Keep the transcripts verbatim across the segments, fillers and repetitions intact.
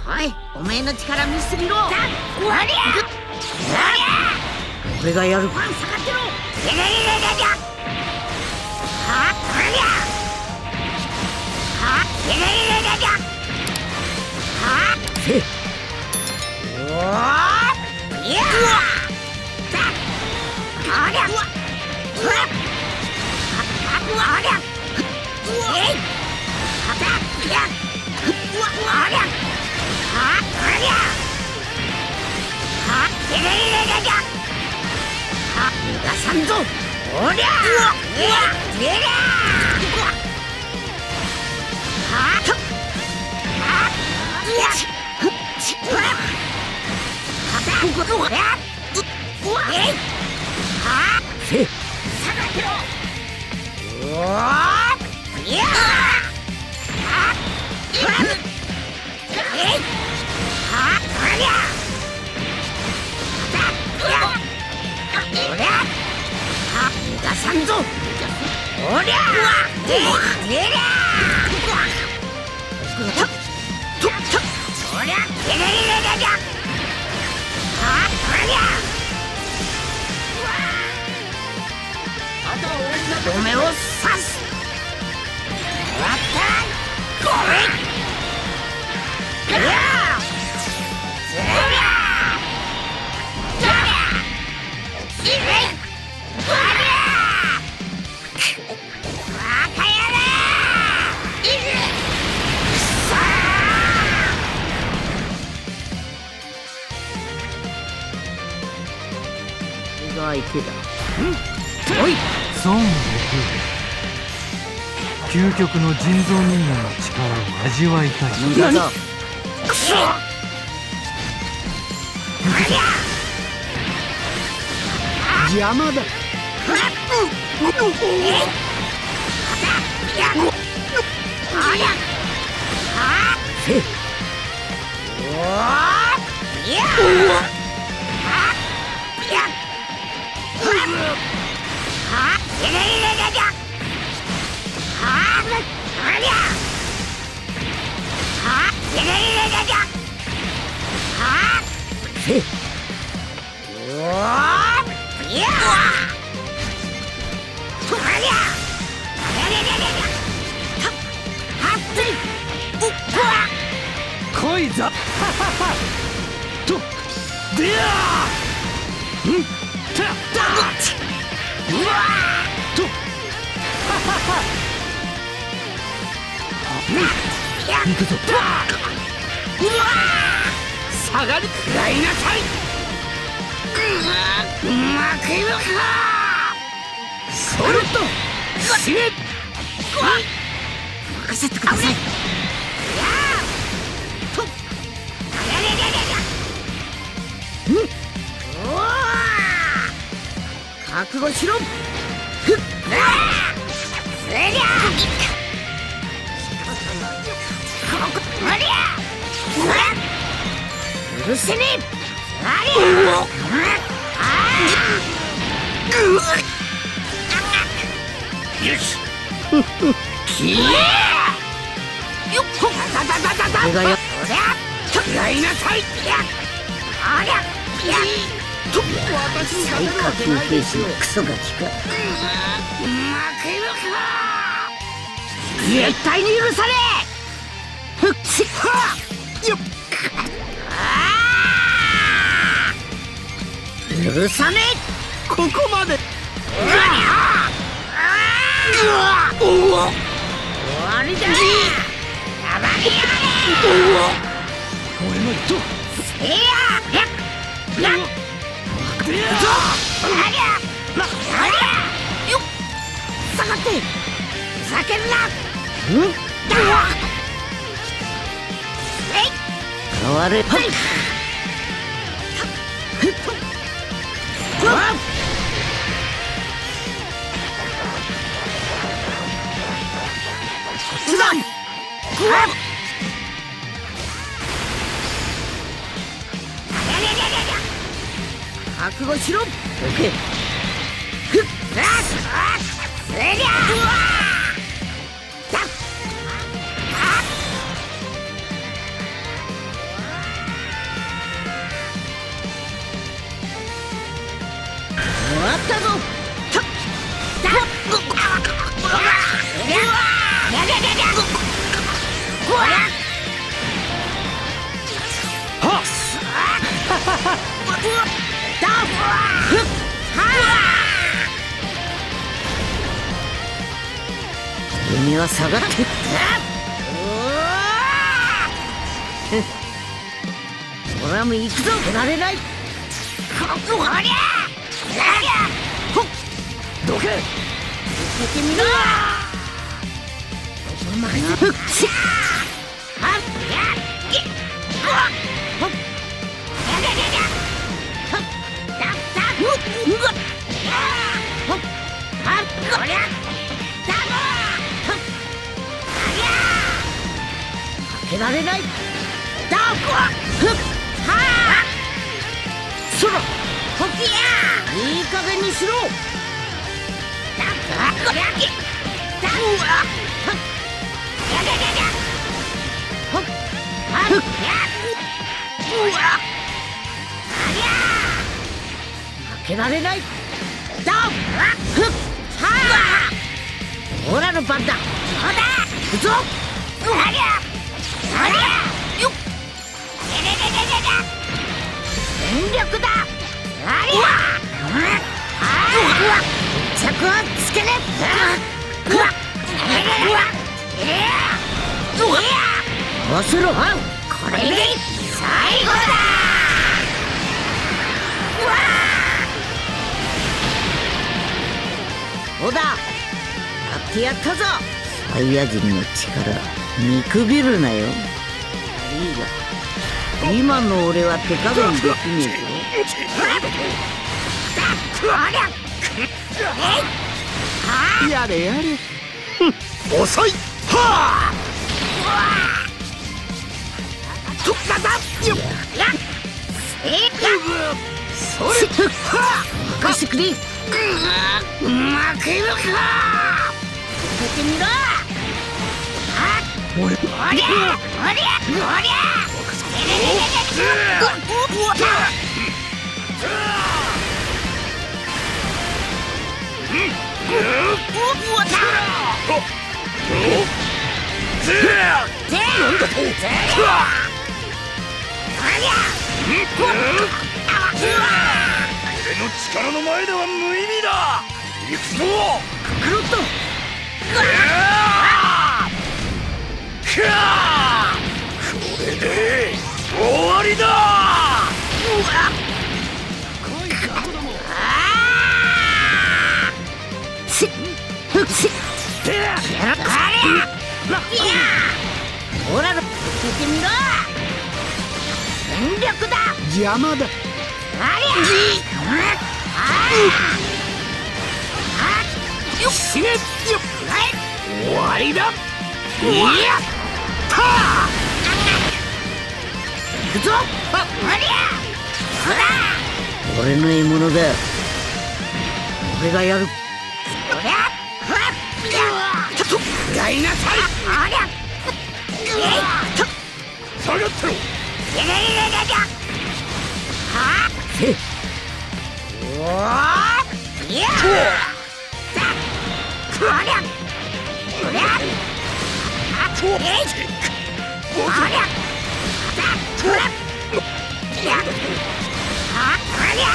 おい、おめえの力見せてみろ。これがやる。パン下がってろ。はこれや。はへっ。おーいやだありゃうわうわありゃえいはだやうわありゃはありゃはえれれれれは逃がさんぞおりゃうわうわえりゃはとはやちっはここはやうわえいはせ下がってろおーいやはえいはありゃはやおりゃは逃がさんぞおりゃえいえりゃとととおりゃえれれれれれはありゃとどめを刺すわったこれいやそりゃそりゃいれこりゃバカやれいれさあこれが相手だ。んおい孫悟空、究極の人造人間の力を味わいたい。 何だくそ邪魔だ。 来いざとでやんたうわと行くぞうわ下がる食らいなさいうまくいくかそれと死ね任せてください。覚悟しろ。ふっそりゃうるせねえありゃよしきえよっほだだだだだだだ食らいなさいありゃと最下級兵士のクソガキか。うまくいくか絶対に許されふっしはよっ許さねえここまでうわ終わりだやばりやがれ俺のとせややっやっありゃありゃよっ下がってふざけるな。んだわえい変われはい覚悟しろ。オッケー。ふっあっそりゃうわだあっったぞ。たっだっ君は下がって俺はもう行くぞ。られない。こりゃどけ。受けてみろ。ふっしっはっやっぎっはっほっややややはっだったうっうわっほっはっこりゃだもはっありゃかけられない。だこふっはっそらほっきやいい加減にしろ。だこりゃぎだうわっややややほっはっやっうわありゃ負けられない。だふっはあオラの番だ。そうだ行くぞ。ありゃありゃよっややややや全力だ。ありゃあうわ着をつけねうわうわこうすろ。これで最後だ。うわそうだやってやったぞ。サイヤ人の力見くびるなよ。いいが今の俺は手加減できねえぞ。 やれやれ遅い。はあとっかだよっやっえっそれはあ任してくれ。 負けるか。 受けてみろ。あ俺おりゃおりゃおりゃなんだと。俺の力の前では無意味だ。行くぞカロット。 これで終わりだ。うわ来いガトども。 しっふっしっやらかれいやオラの受けてみろ。全力だ。 邪魔だ。 ありゃよっ死ねよっ終わりだ。いやった行くぞ。ありゃほら俺の獲物だ。俺がやる。おりゃほらちょっとやいなさい。 ありゃ下がってろ。 ややややややはっへっおーいやさこりゃこりゃあっえいこりゃさこらいやはっこりゃ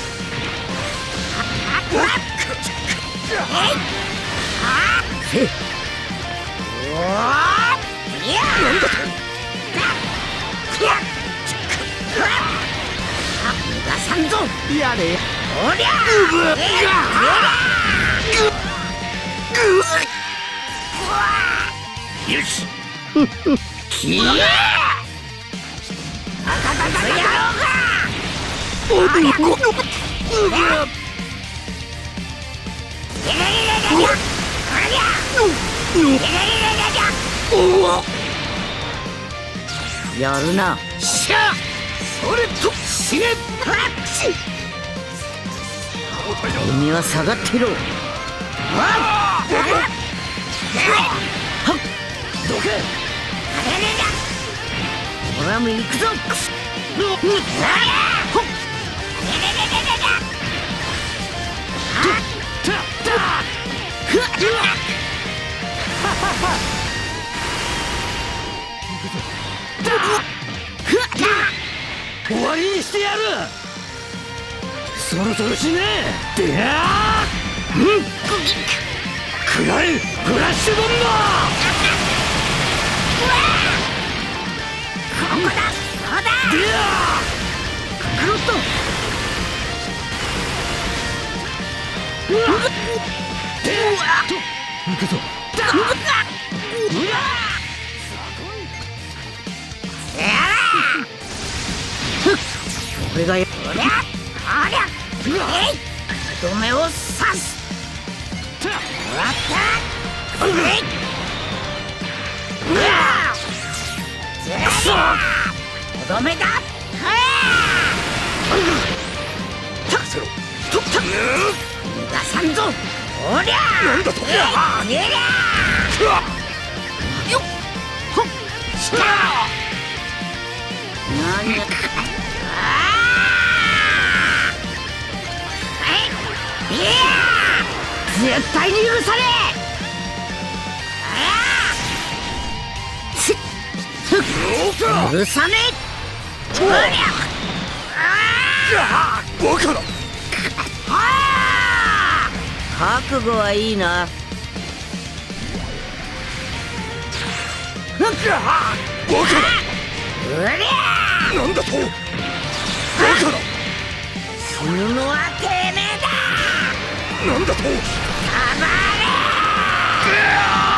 はっこらえいはっへっおーいやなんだと。 さこらこら逃がさんぞ。 やれおりゃうぶがよしきやあたたたやろうが。 おぶこうぶややややややありゃやややややおわやるな。 しゃそれと死ね。 はっ君は下がってろ。はっどけ。 俺はもう行くぞ。 終わりにしてやる。そろそろ死ねえ。でやー、うん、食らえフラッシュボンバここだ、そうだ。 ー。でやー、グロッと。うわっ、でやーと行くぞ。だうわっ、 俺がよ、おりゃおりゃ、えい、とどめを刺す。もらった。えい、うわぜい、とどめだ。 たくせろ。とった。 逃がさんぞ。おりゃなんだと。 えい、ねりゃよっ、ほっ、しか何や絶対に許されえ。許さねえ。おりゃああ、バカだ。 覚悟はいいな。 バカだ。 うりゃなんだと。バカだ。 死ぬのはてめえだ。 なんだと。 たまれ。